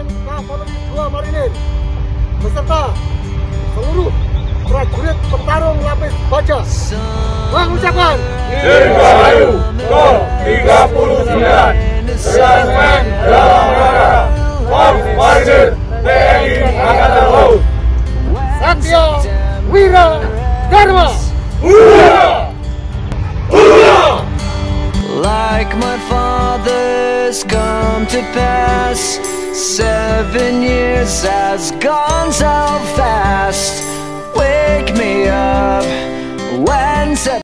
Komandan Kavaleri 2 Marinir beserta seluruh prajurit petarung lapis baja mengucapkan Dirgahayu ke-39 Serangan dalam rangka Korps Marinir TNI Angkatan Laut. Satya Wira Dharma. Hurra! Hurra! Like my father's come to pass, 7 years has gone so fast.